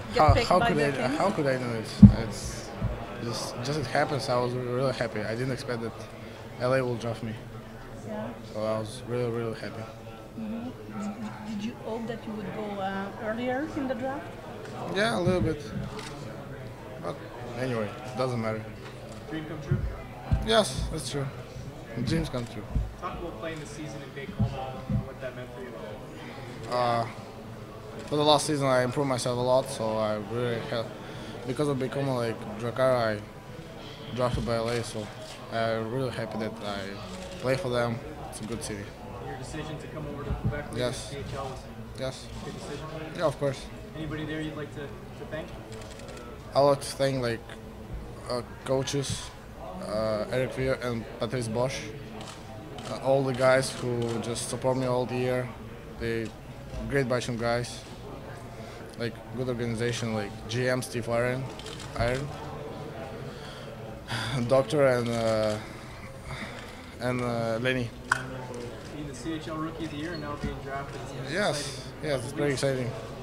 get picked by the Kings? How could I know it? It's just it happens. I was really happy. I didn't expect that LA will draft me, Yeah. so I was really happy. Did you hope that you would go earlier in the draft? Yeah, a little bit, but anyway, doesn't matter. Dream come true? Yes, that's true. Dreams come true. Talk about playing the season in Baie-Comeau, what that meant for you. For the last season, I improved myself a lot, so I really had, because of becoming like Drakkar, I drafted by LA, so I'm really happy that I play for them. It's a good city. Your decision to come over to Quebec Yes. the CHL was Yes. a good decision. Yeah, of course. Anybody there you'd like to thank? I like to thank like coaches, Eric Vier and Patrice Bosch, all the guys who just support me all the year. They great bunch of guys, like good organization, like GM Steve Iron, Doctor and Lenny. Being the CHL Rookie of the Year and now being drafted. Yes, it's very exciting.